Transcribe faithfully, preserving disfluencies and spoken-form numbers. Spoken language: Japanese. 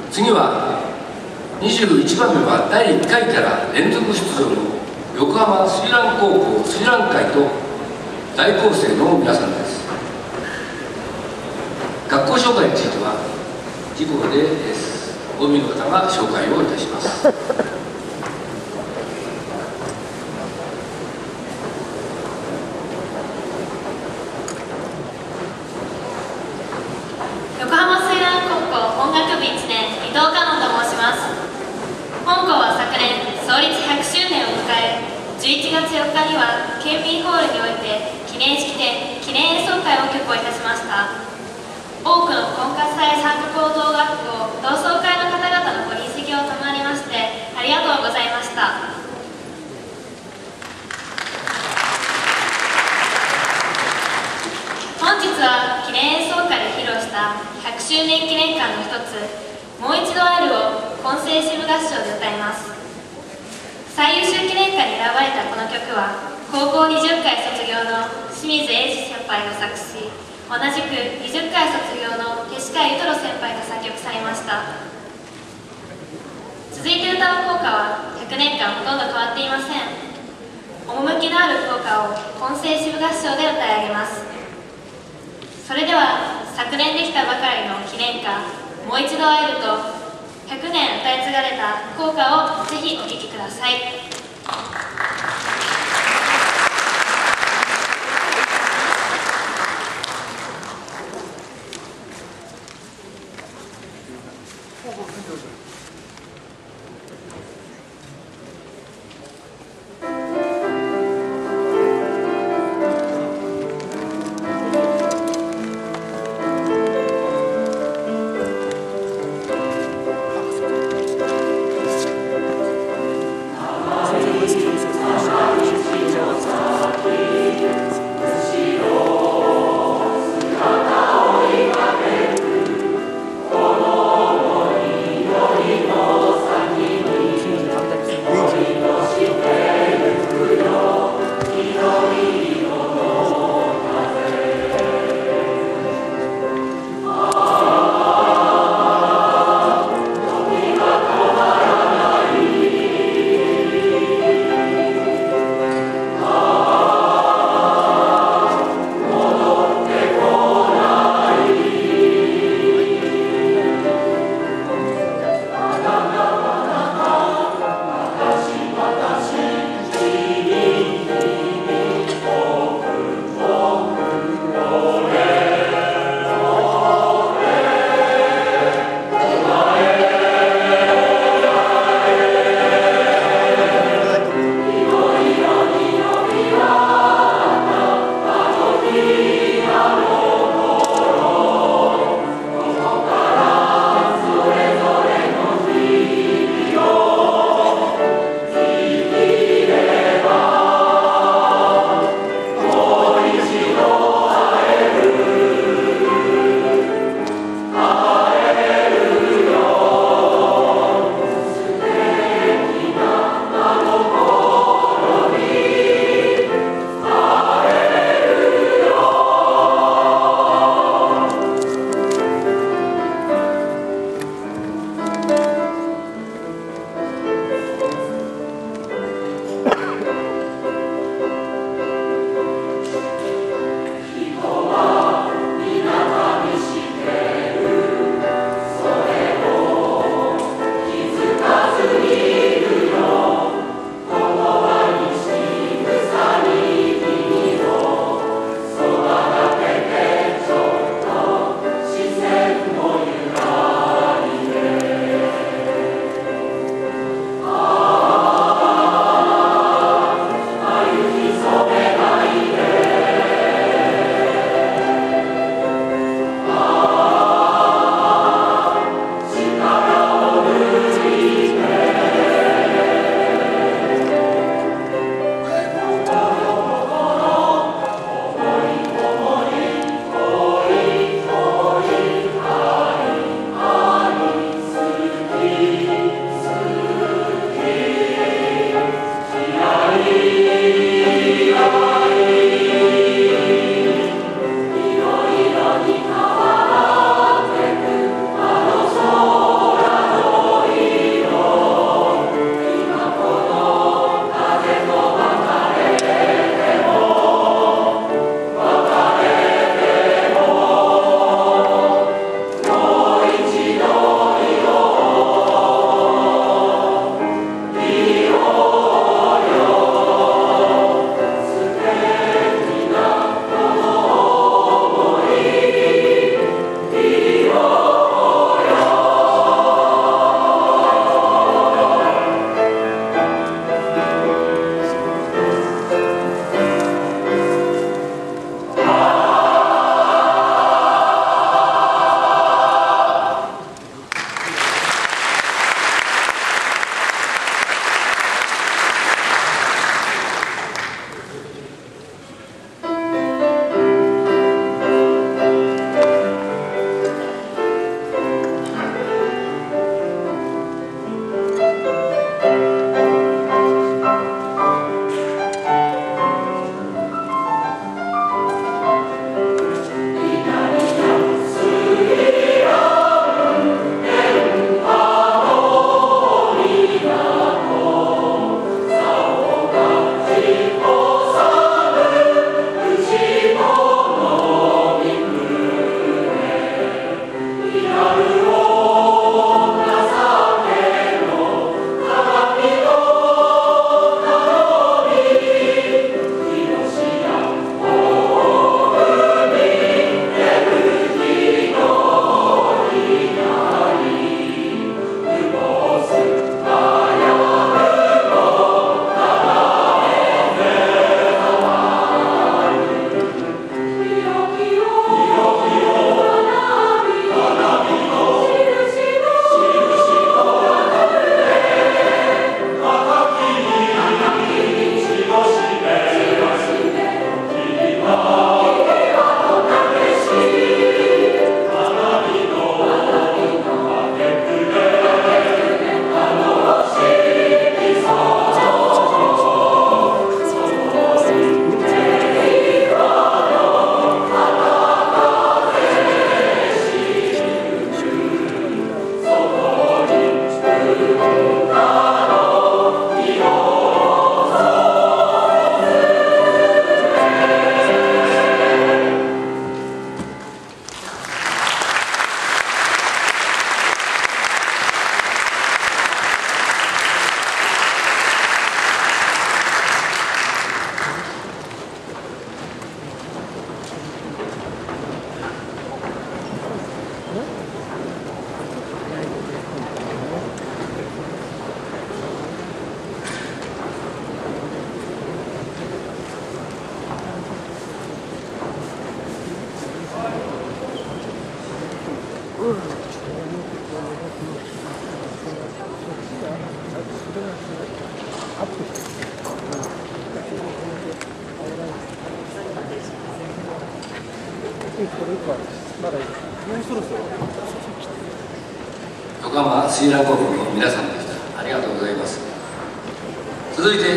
次はにじゅういちばんめはだいいっかいから連続出場の横浜スリラン高校スリラン会と大高生の皆さんです。学校紹介については次号で オービー の方が紹介をいたします。 横浜スリラン高校音楽部いちねん伊藤香音と申します。本校は昨年創立ひゃくしゅうねんを迎え、じゅういちがつよっかには県民ホールにおいて記念式典記念演奏会を挙行いたしました。多くの婚活祭参加高等学校同窓会の方々のご臨席を賜りましてありがとうございました。本日は記念演奏会で披露したひゃくしゅうねん記念館の一つ「もう一度会える」を混声支部合唱で歌います。最優秀記念館に選ばれたこの曲は高校にじゅっかい卒業の清水英二先輩が作詞、同じくにじゅっかい卒業の手鹿ゆとろ先輩が作曲されました。続いて歌う校歌はひゃくねんかんほとんど変わっていません。趣のある校歌を混声支部合唱で歌い上げます。それでは昨年できたばかりの記念歌「もう一度会える」とひゃくねん歌い継がれた校歌をぜひお聴きください。 「 横浜スリラン航空の皆さんでした。ありがとうございます。続いて